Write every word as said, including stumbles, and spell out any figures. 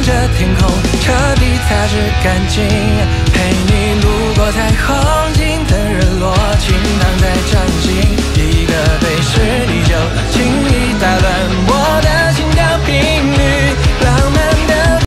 着天空，彻底擦拭干净。陪你路过彩虹，静等日落，倾躺在掌心，一个对视你就轻易打乱我的心跳。